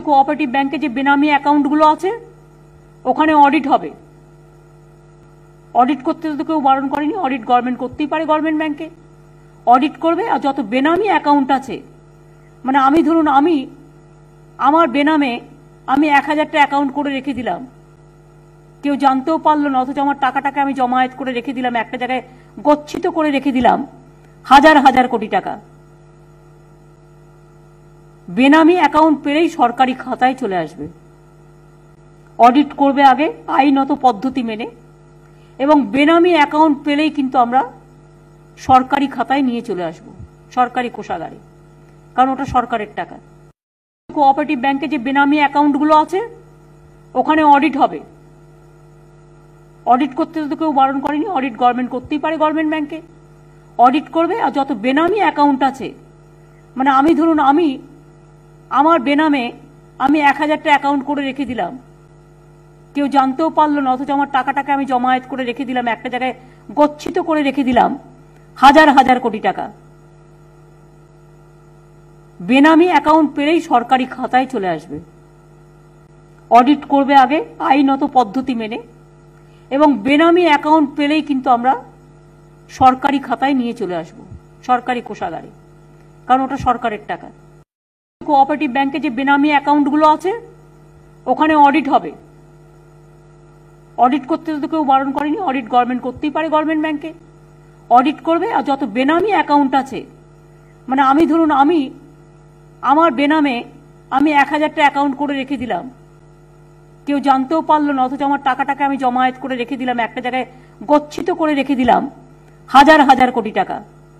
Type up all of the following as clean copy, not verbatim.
Cooperative ব্যাংকে যে বেনামি অ্যাকাউন্টগুলো আছে ওখানে অডিট হবে। অডিট করতে তো কেউ বারণ করেনি, অডিট গভর্নমেন্ট করতেই পারে, গভর্নমেন্ট ব্যাংকে অডিট করবে। আর যত বেনামি অ্যাকাউন্ট আছে, মানে আমি ধরুন আমার বেনামে আমি 1000টা অ্যাকাউন্ট করে রেখে দিলাম, কেউ জানতেও পারলো না, অথচ আমার টাকাটাকে আমি জমায়েত করে রেখে দিলাম, একটা জায়গায় গচ্ছিত করে রেখে দিলাম হাজার হাজার কোটি টাকা। বেনামি অ্যাকাউন্ট পেলেই সরকারি খাতায় চলে আসবে। অডিট করবে আগে আইনত পদ্ধতি মেনে, এবং বেনামি অ্যাকাউন্ট পেলেই কিন্তু আমরা সরকারি খাতায় নিয়ে চলে আসব, সরকারি কোষাগারে, কারণ ওটা সরকারের টাকা। কোঅপারেটিভ ব্যাংকে যে বেনামি অ্যাকাউন্টগুলো আছে ওখানে অডিট হবে। অডিট করতে তো কেউ বারণ করেনি, অডিট গভর্নমেন্ট করতেই পারে, গভর্নমেন্ট ব্যাংকে অডিট করবে। আর যত বেনামি অ্যাকাউন্ট আছে, মানে আমি ধরুন আমার বেনামে আমি 1000টা অ্যাকাউন্ট করে রেখে দিলাম, কেউ জানতেও পারলো না, অথচ আমার টাকাটাকে আমি জমায়েত করে রেখে দিলাম, একটা জায়গায় গচ্ছিত করে রেখে দিলাম হাজার হাজার কোটি টাকা। বেনামি অ্যাকাউন্ট পেলেই সরকারি খাতায় চলে আসবে। অডিট করবে আগে আইনত পদ্ধতি মেনে, এবং বেনামি অ্যাকাউন্ট পেলেই কিন্তু আমরা সরকারি খাতায় নিয়ে চলে আসব, সরকারি কোষাগারে, কারণ ওটা সরকারের টাকা। কোঅপারেটিভ ব্যাংকে যে বেনামি অ্যাকাউন্টগুলো আছে ওখানে অডিট হবে। অডিট করতে তো কেউ বারণ করেনি, অডিট গভর্নমেন্ট করতেই পারে, গভর্নমেন্ট ব্যাংকে অডিট করবে। আর যত বেনামি অ্যাকাউন্ট আছে, মানে আমি ধরুন আমার বেনামে আমি 1000টা অ্যাকাউন্ট করে রেখে দিলাম, কেউ জানতেও পারলো না, অথচ আমার টাকাটাকে আমি জমায়েত করে রেখে দিলাম, একটা জায়গায় গচ্ছিত করে রেখে দিলাম হাজার হাজার কোটি টাকা।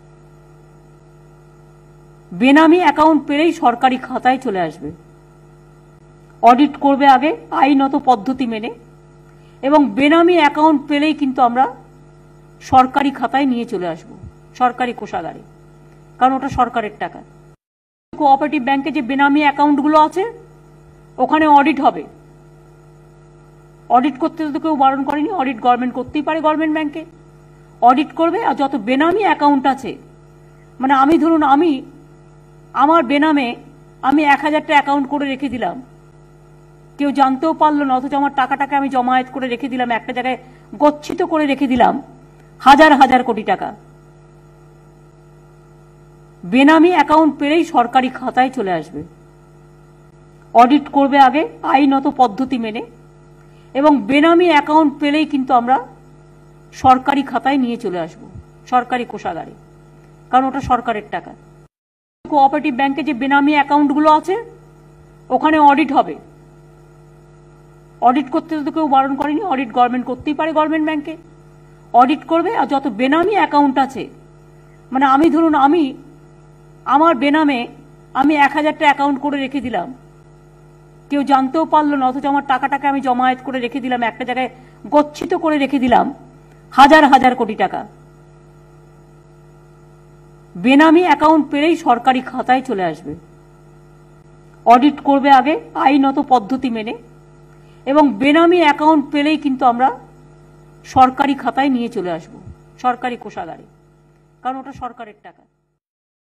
বেনামি অ্যাকাউন্ট পেলেই সরকারি খাতায় চলে আসবে। অডিট করবে আগে আইনত পদ্ধতি মেনে, এবং বেনামি অ্যাকাউন্ট পেলেই কিন্তু আমরা সরকারি খাতায় নিয়ে চলে আসব, সরকারি কোষাগারে, কারণ ওটা সরকারের টাকা। কোঅপারেটিভ ব্যাংকে যে বেনামি অ্যাকাউন্টগুলো আছে ওখানে অডিট হবে। অডিট করতে তো কেউ বারণ করেনি, অডিট গভর্নমেন্ট করতেই পারে, গভর্নমেন্ট ব্যাংকে অডিট করবে। আর যত বেনামি অ্যাকাউন্ট আছে, মানে আমি ধরুন আমার বেনামে আমি 1000টা অ্যাকাউন্ট করে রেখে দিলাম, কেউ জানতেও পারলো না, অথচ আমার টাকাটাকে আমি জমায়েত করে রেখে দিলাম, একটা জায়গায় গচ্ছিত করে রেখে দিলাম হাজার হাজার কোটি টাকা। বেনামি অ্যাকাউন্ট পেলেই সরকারি খাতায় চলে আসবে। অডিট করবে আগে আইনত পদ্ধতি মেনে, এবং বেনামি অ্যাকাউন্ট পেলেই কিন্তু আমরা সরকারি খাতায় নিয়ে চলে আসব, সরকারি কোষাগারে, কারণ ওটা সরকারের টাকা। কোঅপারেটিভ ব্যাংকে যে বেনামি অ্যাকাউন্টগুলো আছে ওখানে অডিট হবে। অডিট করতে তো কেউ বারণ করেনি, অডিট গভর্নমেন্ট করতেই পারে, গভর্নমেন্ট ব্যাংকে অডিট করবে। আর যত বেনামি অ্যাকাউন্ট আছে, মানে আমি ধরুন আমার বেনামে আমি 1000টা অ্যাকাউন্ট করে রেখে দিলাম, কেউ জানতেও পারলো না, অথচ আমার টাকাটাকে আমি জমায়েত করে রেখে দিলাম, একটা জায়গায় গচ্ছিত করে রেখে দিলাম হাজার হাজার কোটি টাকা। বেনামি অ্যাকাউন্ট পেলেই সরকারি খাতায় চলে আসবে। অডিট করবে আগে আইনত পদ্ধতি মেনে, এবং বেনামি অ্যাকাউন্ট পেলেই কিন্তু আমরা সরকারি খাতায় নিয়ে চলে আসব, সরকারি কোষাগারে, কারণ ওটা সরকারের টাকা।